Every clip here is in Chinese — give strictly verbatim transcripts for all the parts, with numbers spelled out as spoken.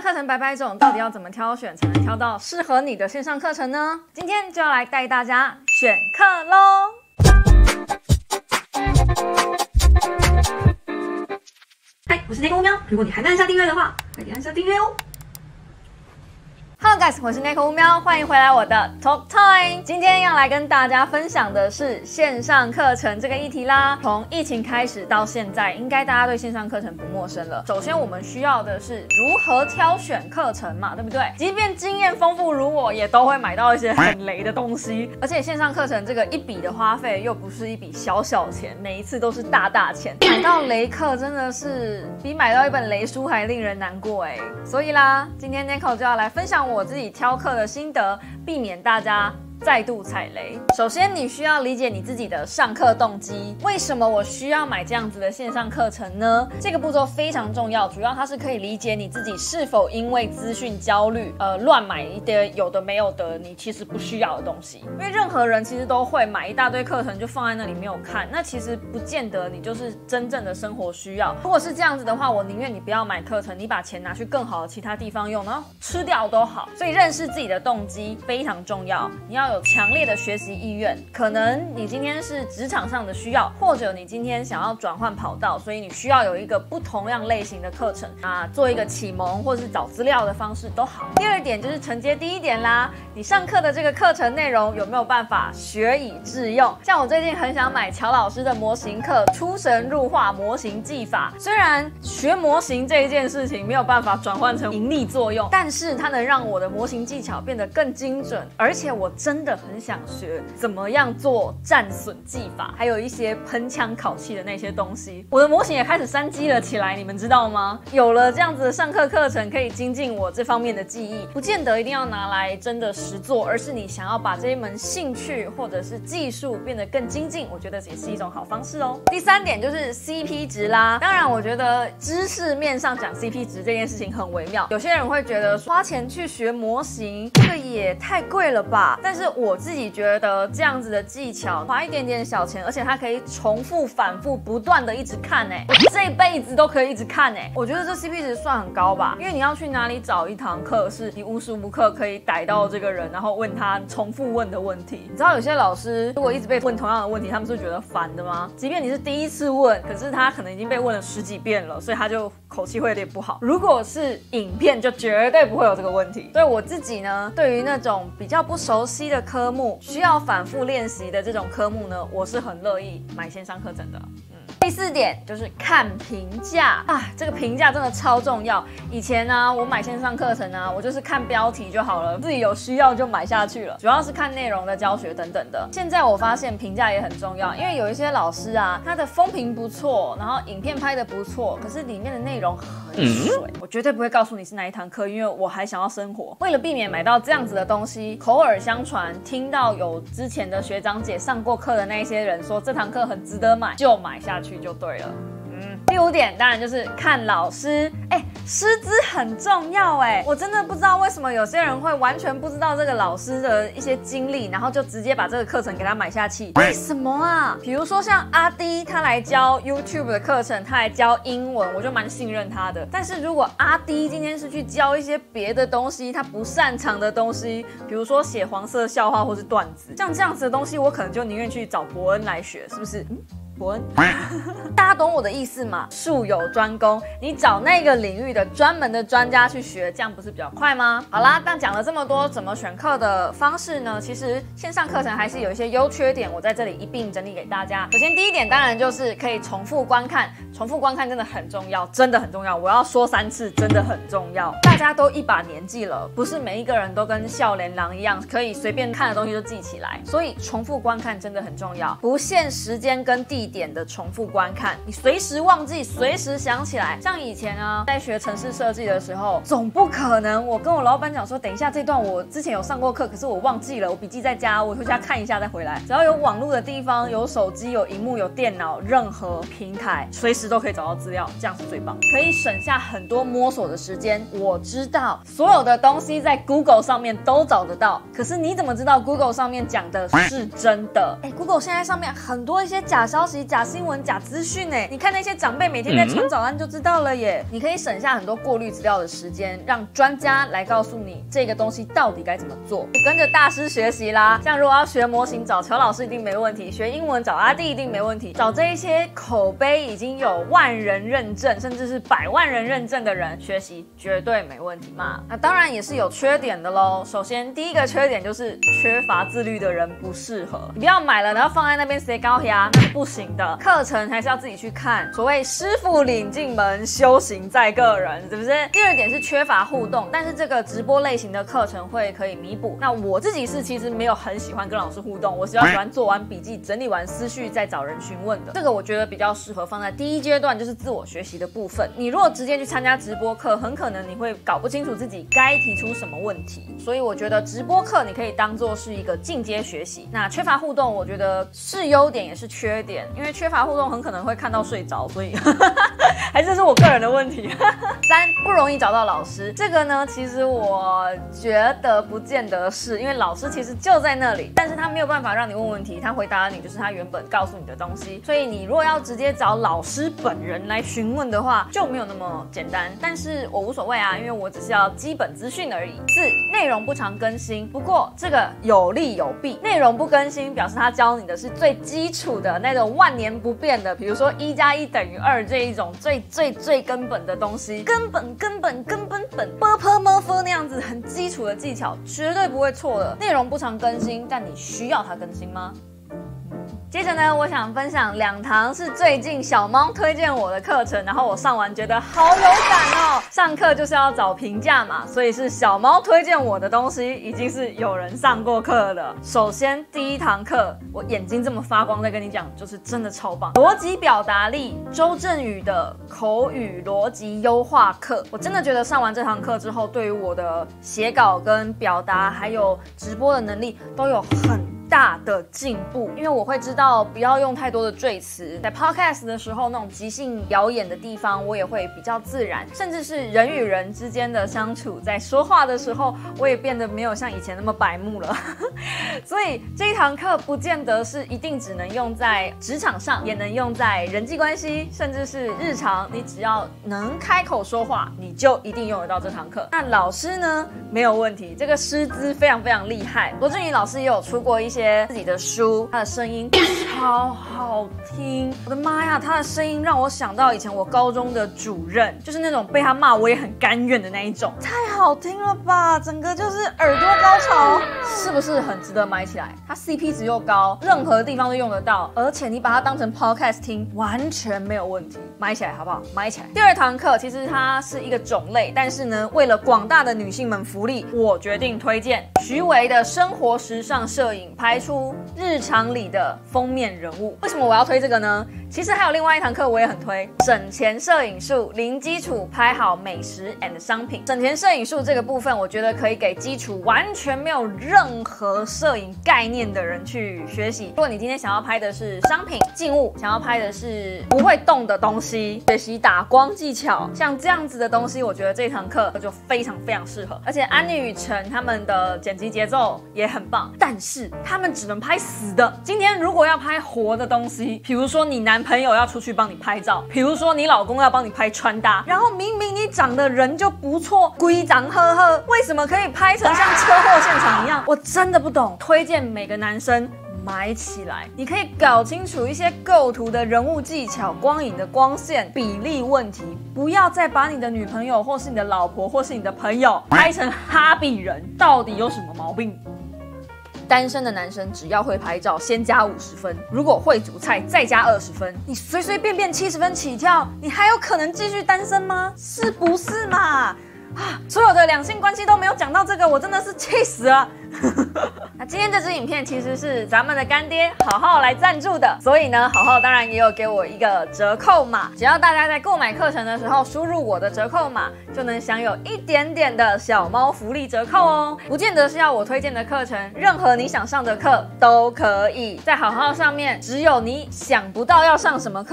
课程百百种，到底要怎么挑选才能挑到适合你的线上课程呢？今天就要来带大家选课咯。 嗨，我是内功喵。如果你还没按下订阅的话，快点按下订阅哦。 Hello guys， 我是 Neko 喵，欢迎回来我的 Talk Time。今天要来跟大家分享的是线上课程这个议题啦。从疫情开始到现在，应该大家对线上课程不陌生了。首先我们需要的是如何挑选课程嘛，对不对？即便经验丰富如我，也都会买到一些很雷的东西。而且线上课程这个一笔的花费又不是一笔小小钱，每一次都是大大钱。买到雷课真的是比买到一本雷书还令人难过哎。所以啦，今天 Neko 就要来分享我我自己挑课的心得，避免大家再度踩雷。首先，你需要理解你自己的上课动机。为什么我需要买这样子的线上课程呢？这个步骤非常重要，主要它是可以理解你自己是否因为资讯焦虑，呃，乱买一堆有的没有的，你其实不需要的东西。因为任何人其实都会买一大堆课程就放在那里没有看，那其实不见得你就是真正的生活需要。如果是这样子的话，我宁愿你不要买课程，你把钱拿去更好的其他地方用，然后吃掉都好。所以认识自己的动机非常重要，你要有强烈的学习意愿。可能你今天是职场上的需要，或者你今天想要转换跑道，所以你需要有一个不同样类型的课程啊，做一个启蒙或是找资料的方式都好。第二点就是承接第一点啦，你上课的这个课程内容有没有办法学以致用？像我最近很想买乔老师的模型课《出神入化模型技法》，虽然学模型这一件事情没有办法转换成盈利作用，但是它能让我的模型技巧变得更精准，而且我真的很想学怎么样做战损技法，还有一些喷枪烤气的那些东西。我的模型也开始三 G 了起来，你们知道吗？有了这样子的上课课程，可以精进我这方面的技艺，不见得一定要拿来真的实做，而是你想要把这一门兴趣或者是技术变得更精进，我觉得也是一种好方式哦。第三点就是 C P 值啦。当然，我觉得知识面上讲 C P 值这件事情很微妙，有些人会觉得花钱去学模型，这个也太贵了吧？但是我自己觉得这样子的技巧，花一点点小钱，而且它可以重复、反复、不断的一直看哎，我这辈子都可以一直看哎。我觉得这 C P 值算很高吧，因为你要去哪里找一堂课是你无时无刻可以逮到这个人，然后问他重复问的问题。你知道有些老师如果一直被问同样的问题，他们是觉得烦的吗？即便你是第一次问，可是他可能已经被问了十几遍了，所以他就口气会有点不好。如果是影片，就绝对不会有这个问题。所以我自己呢，对于那种比较不熟悉的科目，需要反复练习的这种科目呢，我是很乐意买线上课程的。嗯。第四点就是看评价啊，这个评价真的超重要。以前呢、啊，我买线上课程啊，我就是看标题就好了，自己有需要就买下去了，主要是看内容的教学等等的。现在我发现评价也很重要，因为有一些老师啊，他的风评不错，然后影片拍得不错，可是里面的内容很水，嗯、我绝对不会告诉你是哪一堂课，因为我还想要生活。为了避免买到这样子的东西，口耳相传，听到有之前的学长姐上过课的那些人说这堂课很值得买，就买下去就对了。嗯，第五点当然就是看老师，哎，师资很重要哎，我真的不知道为什么有些人会完全不知道这个老师的一些经历，然后就直接把这个课程给他买下去，为什么啊？比如说像阿滴，他来教 YouTube 的课程，他来教英文，我就蛮信任他的。但是如果阿滴今天是去教一些别的东西，他不擅长的东西，比如说写黄色笑话或是段子，像这样子的东西，我可能就宁愿去找伯恩来学，是不是？嗯。伯恩，大家懂我的意思吗？术有专攻，你找那个领域的专门的专家去学，这样不是比较快吗？好啦，但讲了这么多怎么选课的方式呢？其实线上课程还是有一些优缺点，我在这里一并整理给大家。首先第一点当然就是可以重复观看，重复观看真的很重要，真的很重要，我要说三次，真的很重要。大家都一把年纪了，不是每一个人都跟少年郎一样，可以随便看的东西就记起来，所以重复观看真的很重要，不限时间跟地点的重复观看，你随时忘记，随时想起来。像以前啊，在学程式设计的时候，总不可能我跟我老板讲说，等一下这段我之前有上过课，可是我忘记了，我笔记在家，我回家看一下再回来。只要有网络的地方，有手机、有荧幕、有电脑，任何平台随时都可以找到资料，这样是最棒，可以省下很多摸索的时间。我知道所有的东西在 Google 上面都找得到，可是你怎么知道 Google 上面讲的是真的？哎 ，Google 现在上面很多一些假消息。 息、假新闻、假资讯哎！你看那些长辈每天在传早安就知道了耶。你可以省下很多过滤资料的时间，让专家来告诉你这个东西到底该怎么做。你跟着大师学习啦，像如果要学模型，找乔老师一定没问题；学英文找阿弟一定没问题。找这一些口碑已经有万人认证，甚至是百万人认证的人学习，绝对没问题嘛。那当然也是有缺点的咯。首先第一个缺点就是缺乏自律的人不适合。你不要买了然后放在那边塞高压，那是不行的。课程还是要自己去看。所谓师傅领进门，修行在个人，是不是？第二点是缺乏互动，但是这个直播类型的课程会可以弥补。那我自己是其实没有很喜欢跟老师互动，我比较喜欢做完笔记、整理完思绪再找人询问的。这个我觉得比较适合放在第一阶段，就是自我学习的部分。你如果直接去参加直播课，很可能你会搞不清楚自己该提出什么问题。所以我觉得直播课你可以当做是一个进阶学习。那缺乏互动，我觉得是优点也是缺点，因为缺乏互动很可能会看到睡着，所以还是是我个人的问题。三，不容易找到老师，这个呢，其实我觉得不见得是，因为老师其实就在那里，但是他没有办法让你问问题，他回答你就是他原本告诉你的东西，所以你如果要直接找老师本人来询问的话，就没有那么简单。但是我无所谓啊，因为我只是要基本资讯而已。四，内容不常更新，不过这个有利有弊。内容不更新表示他教你的是最基础的那种万年不变的，比如说一加一等于二这一种最最最根本的东西，根本根本根本本 b p m f 那样子很基础的技巧，绝对不会错的。内容不常更新，但你需要它更新吗？接着呢，我想分享两堂是最近小猫推荐我的课程，然后我上完觉得好有感哦。上课就是要找评价嘛，所以是小猫推荐我的东西，已经是有人上过课的。首先第一堂课，我眼睛这么发光在跟你讲，就是真的超棒。逻辑表达力，周振宇的口语逻辑优化课，我真的觉得上完这堂课之后，对于我的写稿跟表达还有直播的能力都有很大的进步，因为我会知道不要用太多的赘词，在 podcast 的时候那种即兴表演的地方我也会比较自然，甚至是人与人之间的相处，在说话的时候我也变得没有像以前那么白目了所以这一堂课不见得是一定只能用在职场上，也能用在人际关系，甚至是日常，你只要能开口说话你就一定用得到这堂课。那老师呢，没有问题，这个师资非常非常厉害。罗振宇老师也有出过一些自己的书，他的声音超好听，我的妈呀，他的声音让我想到以前我高中的主任，就是那种被他骂我也很甘愿的那一种，太好听了吧，整个就是耳朵高潮，是不是很值得买起来？它 C P 值又高，任何地方都用得到，而且你把它当成 podcast 听完全没有问题，买起来好不好？买起来。第二堂课其实它是一个种类，但是呢，为了广大的女性们福利，我决定推荐徐维的生活时尚摄影，拍出日常里的封面人物。为什么我要推这个呢？其实还有另外一堂课我也很推，省钱摄影术，零基础拍好美食 and 商品。省钱摄影术这个部分，我觉得可以给基础完全没有任何摄影概念的人去学习。如果你今天想要拍的是商品、静物，想要拍的是不会动的东西，学习打光技巧，像这样子的东西，我觉得这堂课就非常非常适合。而且安妮与陈他们的剪辑节奏也很棒，但是他们只能拍死的。今天如果要拍活的东西，比如说你男朋友要出去帮你拍照，比如说你老公要帮你拍穿搭，然后明明你长得人就不错，规长呵呵，为什么可以拍成像车祸现场一样？我真的不懂。推荐每个男生买起来，你可以搞清楚一些构图的人物技巧、光影的光线、比例问题，不要再把你的女朋友或是你的老婆或是你的朋友拍成哈比人，到底有什么毛病？单身的男生只要会拍照，先加五十分；如果会煮菜，再加二十分。你随随便便七十分起跳，你还有可能继续单身吗？是不是嘛？啊，所有的两性关系都没有讲到这个，我真的是气死了。那今天这支影片其实是咱们的干爹好好来赞助的，所以呢，好好当然也有给我一个折扣码，只要大家在购买课程的时候输入我的折扣码，就能享有一点点的小猫福利折扣哦。不见得是要我推荐的课程，任何你想上的课都可以。在好好上面，只有你想不到要上什么课，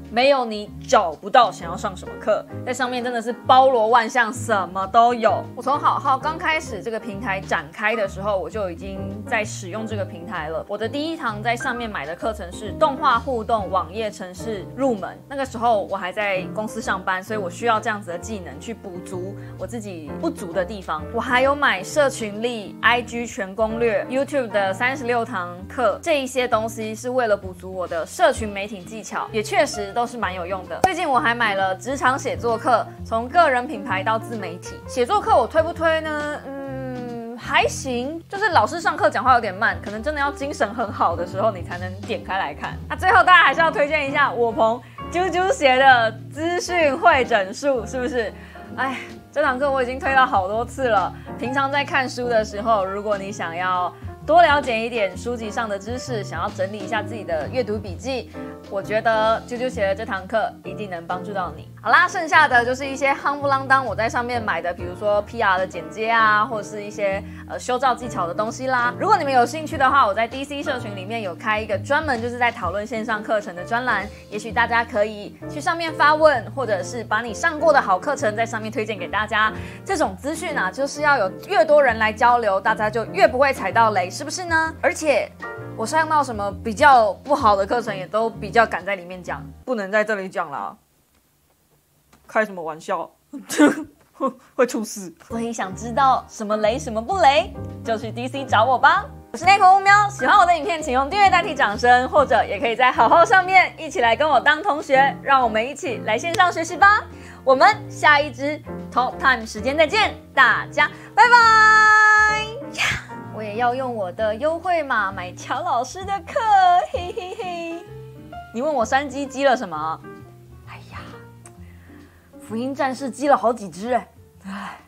没有你找不到想要上什么课，在上面真的是包罗万象，什么都有。我从好好刚开始这个平台展开的时候，我就已经在使用这个平台了。我的第一堂在上面买的课程是动画互动网页程式入门，那个时候我还在公司上班，所以我需要这样子的技能去补足我自己不足的地方。我还有买社群力、I G 全攻略、YouTube 的三十六堂课，这一些东西是为了补足我的社群媒体技巧，也确实都是蛮有用的。最近我还买了职场写作课，从个人品牌到自媒体。写作课我推不推呢？嗯，还行，就是老师上课讲话有点慢，可能真的要精神很好的时候你才能点开来看。那最后大家还是要推荐一下我朋啾啾写的资讯会诊术，是不是？哎，这堂课我已经推到好多次了。平常在看书的时候，如果你想要多了解一点书籍上的知识，想要整理一下自己的阅读笔记，我觉得啾啾写的这堂课一定能帮助到你。好啦，剩下的就是一些夯不啷当我在上面买的，比如说 P R 的剪接啊，或者是一些呃修照技巧的东西啦。如果你们有兴趣的话，我在 D C 社群里面有开一个专门就是在讨论线上课程的专栏，也许大家可以去上面发问，或者是把你上过的好课程在上面推荐给大家。这种资讯啊，就是要有越多人来交流，大家就越不会踩到雷，是不是呢？而且我上到什么比较不好的课程，也都比较敢在里面讲，不能在这里讲啦。开什么玩笑，会出事。所以想知道什么雷什么不雷，就去 D C 找我吧。我是内口乌喵，喜欢我的影片请用订阅代替掌声，或者也可以在好好上面一起来跟我当同学，让我们一起来线上学习吧。我们下一支 Talk Time 时间再见，大家拜拜呀！我也要用我的优惠码买乔老师的课，嘿嘿嘿。你问我山鸡积了什么？哎呀，福音战士积了好几只哎，唉。